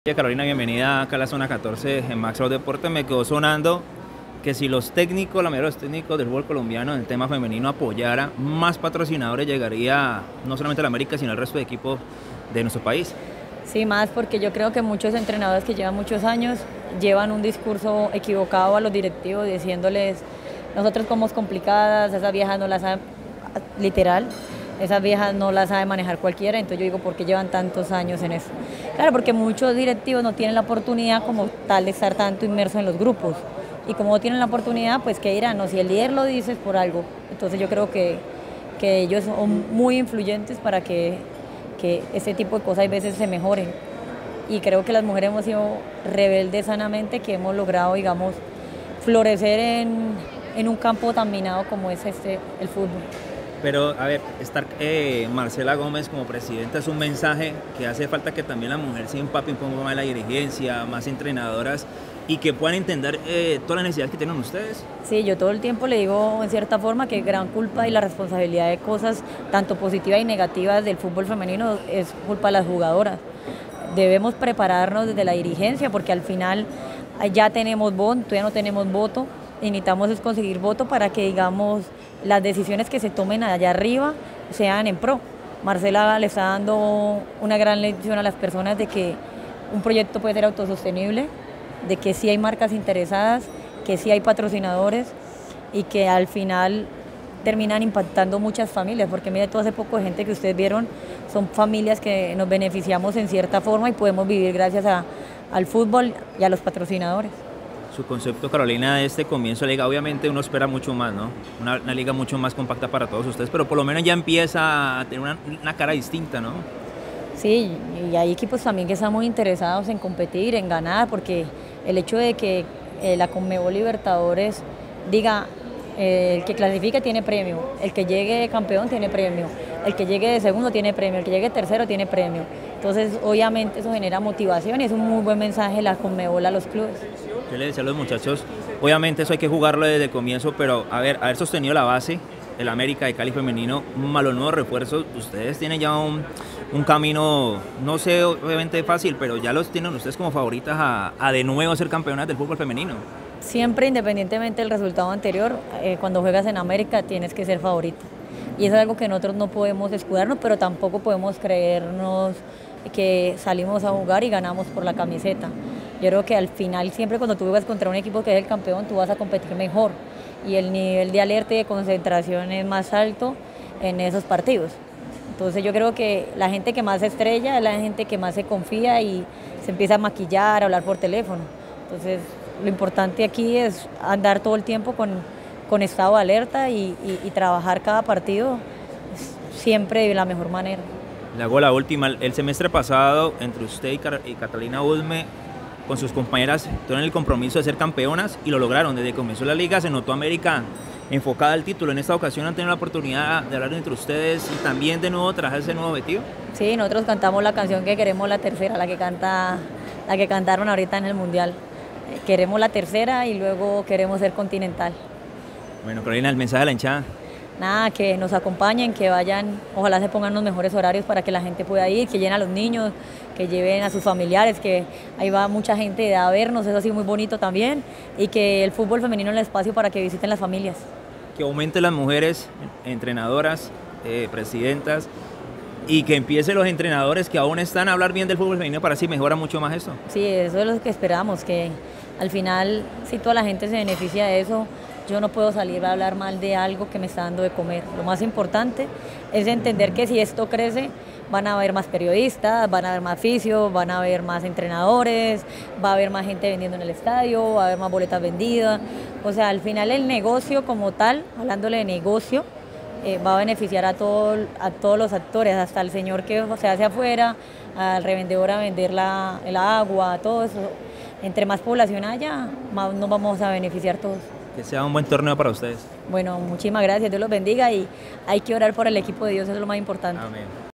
Carolina, bienvenida acá a la zona 14 en Max Out Deporte. Me quedó sonando que si los técnicos, la mayoría de los técnicos del fútbol colombiano en el tema femenino apoyara, más patrocinadores llegaría no solamente a la América, sino al resto de equipos de nuestro país. Sí, más porque yo creo que muchos entrenadores que llevan muchos años llevan un discurso equivocado a los directivos diciéndoles, nosotros somos complicadas, esas viejas no las saben, literal, esas viejas no las sabe manejar cualquiera. Entonces yo digo, ¿por qué llevan tantos años en eso? Claro, porque muchos directivos no tienen la oportunidad como tal de estar tanto inmersos en los grupos. Y como no tienen la oportunidad, pues ¿qué dirán? No, si el líder lo dice es por algo. Entonces yo creo que ellos son muy influyentes para que ese tipo de cosas a veces se mejoren. Y creo que las mujeres hemos sido rebeldes sanamente, que hemos logrado, digamos, florecer en un campo tan minado como es el fútbol. Pero, a ver, estar Marcela Gómez como presidenta es un mensaje que hace falta que también la mujer se empape un poco más de la dirigencia, más entrenadoras y que puedan entender todas las necesidades que tienen ustedes. Sí, yo todo el tiempo le digo en cierta forma que gran culpa y la responsabilidad de cosas tanto positivas y negativas del fútbol femenino es culpa de las jugadoras. Debemos prepararnos desde la dirigencia porque al final ya tenemos voto, todavía no tenemos voto. Y necesitamos es conseguir voto para que, digamos, las decisiones que se tomen allá arriba sean en pro. Marcela le está dando una gran lección a las personas de que un proyecto puede ser autosostenible, de que sí hay marcas interesadas, que sí hay patrocinadores y que al final terminan impactando muchas familias, porque mire, todo hace poco de gente que ustedes vieron, son familias que nos beneficiamos en cierta forma y podemos vivir gracias al fútbol y a los patrocinadores. Su concepto, Carolina, de este comienzo de liga, obviamente uno espera mucho más, ¿no? Una liga mucho más compacta para todos ustedes, pero por lo menos ya empieza a tener una cara distinta, ¿no? Sí, y hay equipos también que están muy interesados en competir, en ganar, porque el hecho de que la Conmebol Libertadores diga, el que clasifique tiene premio, el que llegue campeón tiene premio, el que llegue de segundo tiene premio, el que llegue tercero tiene premio. Entonces, obviamente eso genera motivación y es un muy buen mensaje la Conmebol a los clubes. Yo le decía a los muchachos, obviamente eso hay que jugarlo desde el comienzo, pero haber sostenido la base, el América de Cali femenino, más los nuevos refuerzos, ustedes tienen ya un camino, no sé, obviamente fácil, pero ya los tienen ustedes como favoritas a de nuevo ser campeonas del fútbol femenino. Siempre, independientemente del resultado anterior, cuando juegas en América tienes que ser favorita. Y eso es algo que nosotros no podemos escudarnos, pero tampoco podemos creernos que salimos a jugar y ganamos por la camiseta. Yo creo que al final, siempre cuando tú juegas contra un equipo que es el campeón, tú vas a competir mejor y el nivel de alerta y de concentración es más alto en esos partidos. Entonces yo creo que la gente que más se estrella es la gente que más se confía y se empieza a maquillar, a hablar por teléfono. Entonces lo importante aquí es andar todo el tiempo con estado de alerta y trabajar cada partido siempre de la mejor manera. Le hago la última, el semestre pasado entre usted y Catalina Udme, con sus compañeras, tuvieron el compromiso de ser campeonas y lo lograron. Desde que comenzó la liga se notó América enfocada al título. En esta ocasión han tenido la oportunidad de hablar entre ustedes y también de nuevo trabajar ese nuevo objetivo. Sí, nosotros cantamos la canción que queremos la tercera, la que cantaron ahorita en el Mundial. Queremos la tercera y luego queremos ser continental. Bueno, Carolina, el mensaje de la hinchada. Nada, que nos acompañen, que vayan, ojalá se pongan los mejores horarios para que la gente pueda ir, que lleven a los niños, que lleven a sus familiares, que ahí va mucha gente a vernos, eso así muy bonito también, y que el fútbol femenino es el espacio para que visiten las familias. Que aumenten las mujeres, entrenadoras, presidentas, y que empiecen los entrenadores que aún están a hablar bien del fútbol femenino para así mejora mucho más esto. Sí, eso es lo que esperamos, que al final, si toda la gente se beneficia de eso, yo no puedo salir a hablar mal de algo que me está dando de comer. Lo más importante es entender que si esto crece, van a haber más periodistas, van a haber más fisios, van a haber más entrenadores, va a haber más gente vendiendo en el estadio, va a haber más boletas vendidas. O sea, al final el negocio como tal, hablándole de negocio, va a beneficiar a todos los actores, hasta el señor que se hace afuera, al revendedor a vender el agua, todo eso. Entre más población haya, más nos vamos a beneficiar todos. Que sea un buen torneo para ustedes. Bueno, muchísimas gracias, Dios los bendiga y hay que orar por el equipo de Dios, eso es lo más importante. Amén.